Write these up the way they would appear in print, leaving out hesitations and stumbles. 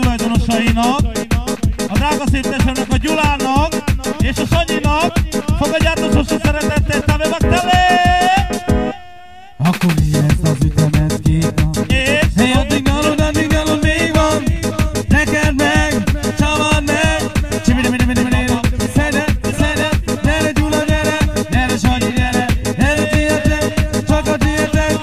tulajdonosainak, a drága szép testvérnek, a Gyulának és a Sanyinak fogadjátok hosszú szeretettel, Tavevak Tele! Akkor érezd az ütemet két nap. Hey, addig nyalod, még van. Neked meg, csavar meg. Szeded, gyere Gyula, gyere Sanyi, gyere. Gyere tietek, csak a tietek.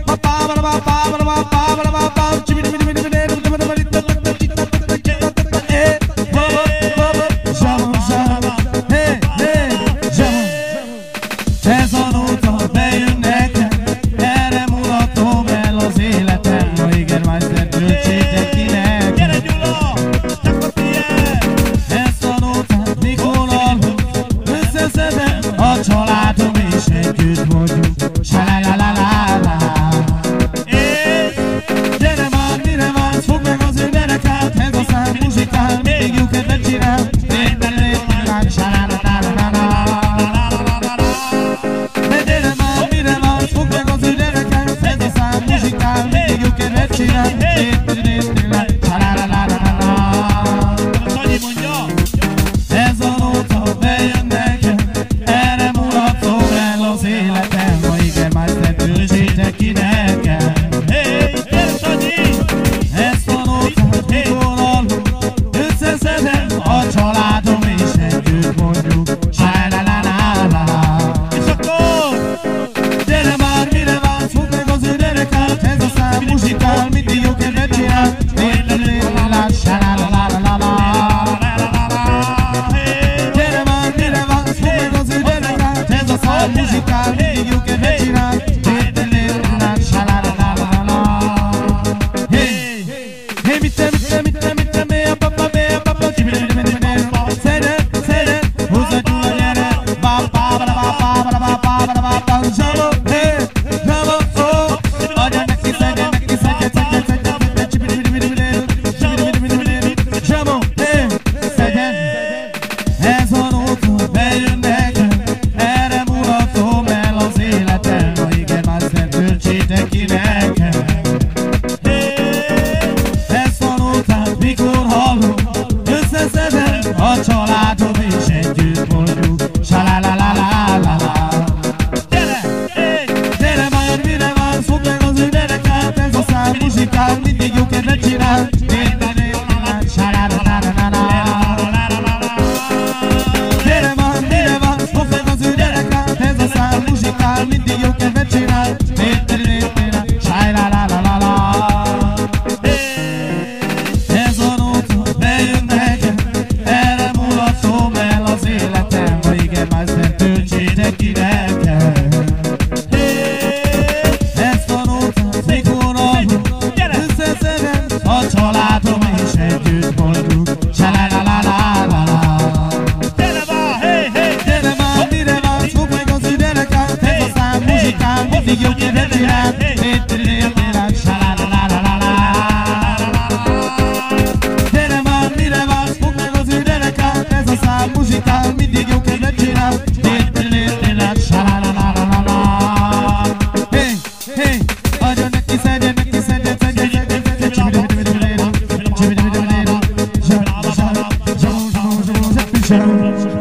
Ez a nóta bejön nekem, erre mulatom el az életem. Ha igen, Meister, töltsétek ki nekem. Gyere Gyula, csak a tiéd! Ezt a nótát mikor hallom, összeszedem a családom és együtt mondjuk. Sa-la-la-la-la-la. Gyere már, mire vársz, fogd meg az ő derekát. Ez a szám muzsikál, mindig jó kedvet csinál. Mindig jó kedvet csinál. Sanyi mondja! Ez a nóta bejön nekem, erre mulatom el az életem. Ha igen, Meister, töltsétek ki nekem. Hey, gyere Sanyi! Ezt a nótát mikor hallom, összeszedem a családom és együtt mondjuk. Sa-la-la-la-la. És akkor! Gyere már, mire vársz, fogd meg az ő derekát. Ez a szám muzsikál, mindig jó kedvet csinál. Gyere már, mire vársz, fogd meg az ő derekát. Ez a szám muzsikál, mindig jó kedvet csinál. Hey, mit te, a papa, szeded, húzza Gyula, gyere. Zsamo, hey, zsamo, oh. Adja neki, szedje, zsamo, hey, szedjen. Ez a nóta bejön nekem, erre mulatom el az életem. Ha igen, Meister, töltsétek ki nekem. Ezt a nótát mikor hallom, összeszedem a családom és együtt mondjuk. Sa-la-la-la-la-la. Gyere már, mire vársz, fogd meg az ő derekát. Ez a szám muzsikál, mindig jó kedvet csinál. Gyere már, mire vársz, fogd meg az ő derekát. Ez a szám muzsikál, mindig jó kedvet csinál. Ez a nóta bejön nekem, erre mulatom el az életem. Ha igen, Meister, töltsétek ki nekem. Ezt a nótát mikor hallom, összeszedem a családom és együtt mondjuk. Sa-la-la-la-la-la. Gyere már, mire vársz, fogd meg az ő derekát. Ez a szám muzsikál, mindig jó kedvet csinál. Gyere már, mire vársz, fogd meg az ő derekát. Ez a szám muzsikál, mindig jó kedvet csinál. Hey, adja neki, szedjen. Zsamo,